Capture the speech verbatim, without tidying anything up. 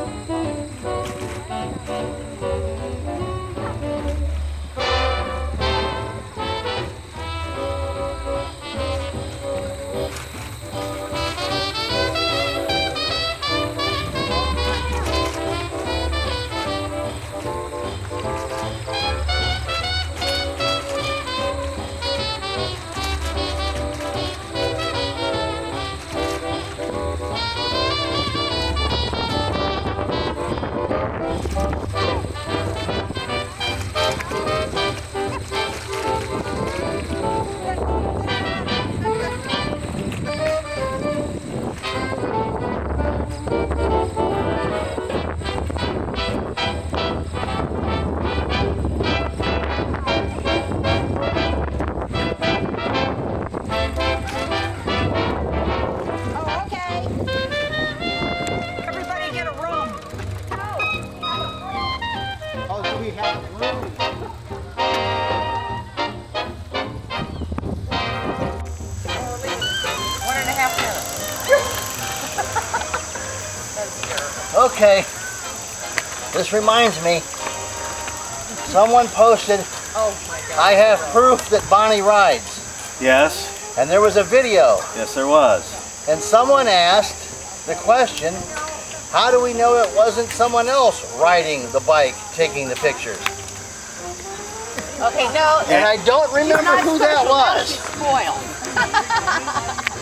Okay, this reminds me, someone posted, oh my God, I have proof that Bonnie rides. Yes. And there was a video. Yes, there was. And someone asked the question, how do we know it wasn't someone else riding the bike taking the pictures? Okay, no. And I don't remember who that was. Spoiled.